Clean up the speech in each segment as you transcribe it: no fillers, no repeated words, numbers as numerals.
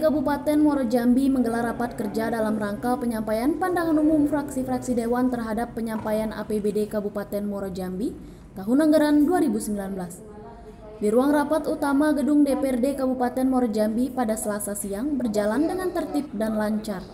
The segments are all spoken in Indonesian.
Kabupaten Muaro Jambi menggelar rapat kerja dalam rangka penyampaian pandangan umum fraksi-fraksi Dewan terhadap penyampaian APBD Kabupaten Muaro Jambi tahun anggaran 2019. Di ruang rapat utama gedung DPRD Kabupaten Muaro Jambi pada Selasa siang berjalan dengan tertib dan lancar.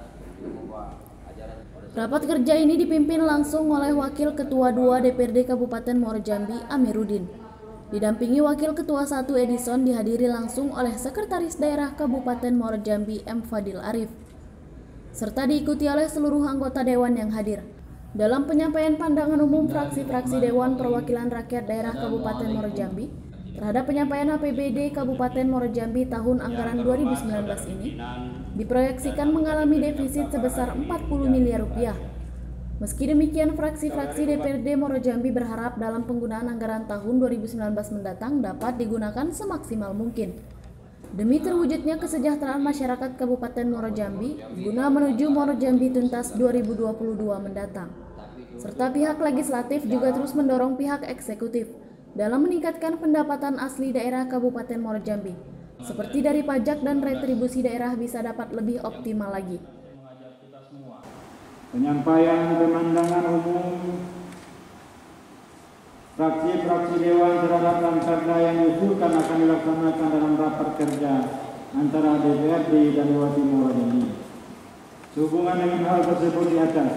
Rapat kerja ini dipimpin langsung oleh Wakil Ketua 2 DPRD Kabupaten Muaro Jambi, Amiruddin. Didampingi Wakil Ketua 1 Edison, dihadiri langsung oleh Sekretaris Daerah Kabupaten Muaro Jambi M. Fadil Arif, serta diikuti oleh seluruh anggota Dewan yang hadir. Dalam penyampaian pandangan umum fraksi-fraksi Dewan Perwakilan Rakyat Daerah Kabupaten Muaro Jambi terhadap penyampaian APBD Kabupaten Muaro Jambi tahun anggaran 2019 ini, diproyeksikan mengalami defisit sebesar 40 miliar rupiah. Meski demikian, fraksi-fraksi DPRD Muaro Jambi berharap dalam penggunaan anggaran tahun 2019 mendatang dapat digunakan semaksimal mungkin demi terwujudnya kesejahteraan masyarakat Kabupaten Muaro Jambi guna menuju Muaro Jambi tuntas 2022 mendatang. Serta pihak legislatif juga terus mendorong pihak eksekutif dalam meningkatkan pendapatan asli daerah Kabupaten Muaro Jambi, seperti dari pajak dan retribusi daerah bisa dapat lebih optimal lagi. Penyampaian pemandangan umum fraksi-fraksi Dewan terhadap ranperda yang diusulkan akan dilaksanakan dalam rapat kerja antara DPRD dan Bupati Muaro Jambi. Sehubungan dengan hal tersebut di atas,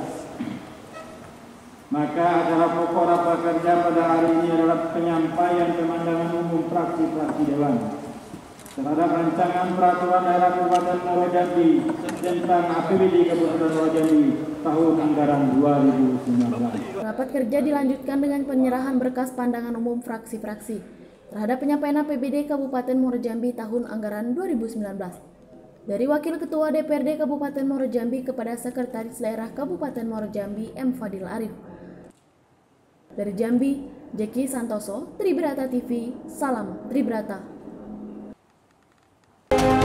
maka acara pokok rapat kerja pada hari ini adalah penyampaian pemandangan umum fraksi-fraksi Dewan terhadap rancangan peraturan daerah Kabupaten Muaro Jambi tentang APBD Kabupaten Muaro Jambi tahun anggaran 2019. Rapat kerja dilanjutkan dengan penyerahan berkas pandangan umum fraksi-fraksi terhadap penyampaian APBD Kabupaten Muaro Jambi tahun anggaran 2019 dari Wakil Ketua DPRD Kabupaten Muaro Jambi kepada Sekretaris Daerah Kabupaten Muaro Jambi M. Fadil Arif. Dari Jambi, Jeki Santoso, Tribrata TV, salam Tribrata.